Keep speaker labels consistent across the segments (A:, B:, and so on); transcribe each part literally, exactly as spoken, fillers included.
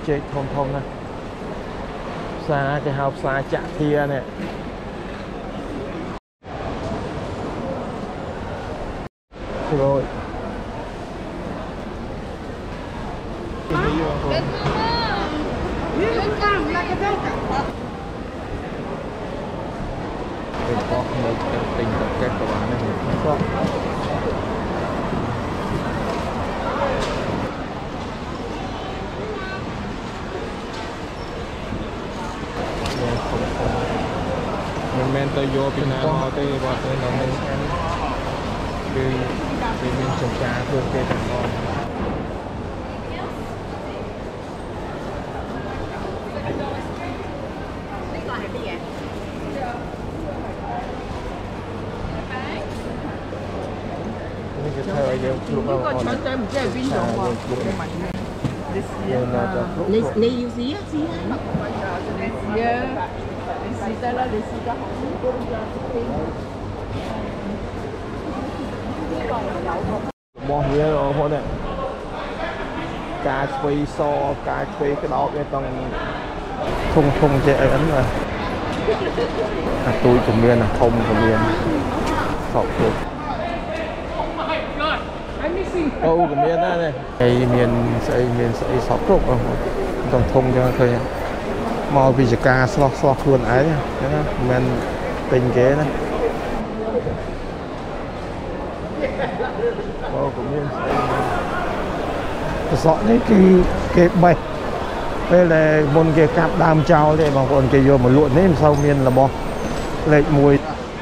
A: chơi thong thong nè xa cái học xa chạ thia nè rồi có một tình tập kết của bạn này có mình men tôi vô bên nào tôi vào tôi nó mình cứ thì mình trồng trà thường kê thằng con thời giờ lúc nào còn
B: lấy lấy yêu gì á gì á
A: mò hía rồi thôi nè cà phê so cà phê cái đó cái tông thùng thùng chế ấn rồi à tôi của miền là thông của miền sọc được câu của miền đó này cái miền sẽ miền sẽ sọc rục rồi còn thông cho thôi màu vì ca slot slot luôn ấy nhá men tình kế này màu của miền sẽ rõ đấy cái cái bạch đây là một cái cặp đam trao để bằng còn cái vô một luộn đấy sau miền là bò lệch mùi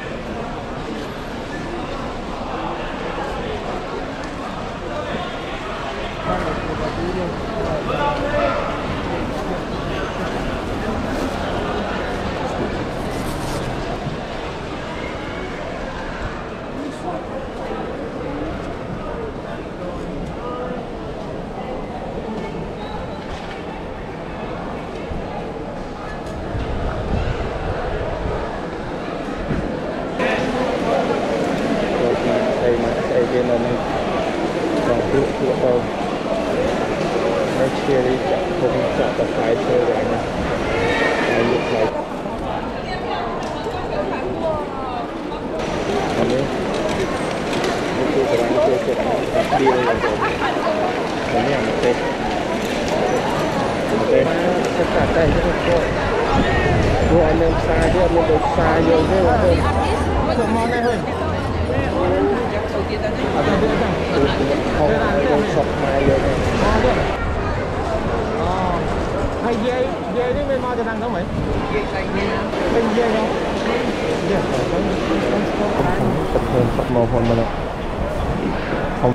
A: cái này còn trụ trụ đâu nó chia đi không chọn tập phải chơi rồi nha này lúc này còn đấy cái trụ của anh chơi chơi đi đây rồi còn này một tê một tê tất cả tay rất là tốt rồi anh em xa chứ anh em được xa vô thế là hơn sợ món này hơn không không sọc mai rồi hay dê dê đấy bên mo cho thằng đó mày bên dê không tập hơn sọc màu hơn mà đâu không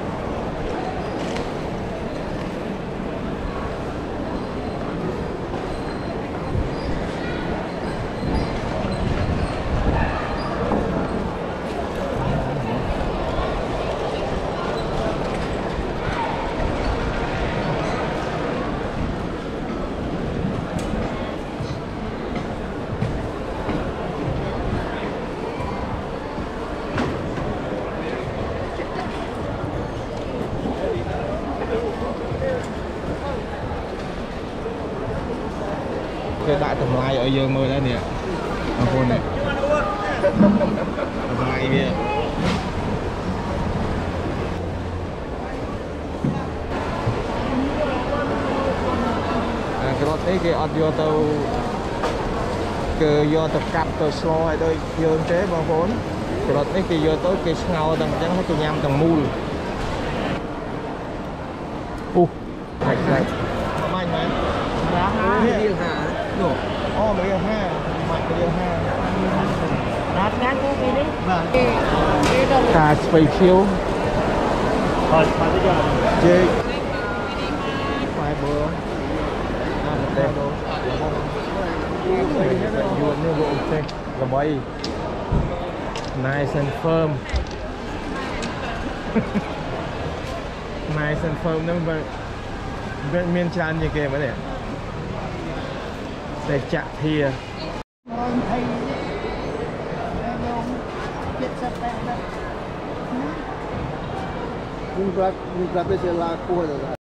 A: cái đại tầm lai ở dương mơ đấy nè ở con này tầm lai kia à cái đó thấy cái ở vô tàu cái vô tập cặp tàu slow hay đôi dương chế bao vốn cái đó thấy cái vô tới cái ngao tầng trắng cái nhâm tầng mùi u thạch này mạnh này giá hai điều hả nổ ô mấy điều ha mạnh mấy điều ha đắt đắt cái đấy vâng cà phê chiếu rồi phải bây giờ chơi vài bữa à một đêm đâu luôn như bộ xe là bay nice and firm nice and firm đúng không vậy miền tràn như kia mới để để chạ thìa
C: nhưng ra nhưng ra bây giờ là cua rồi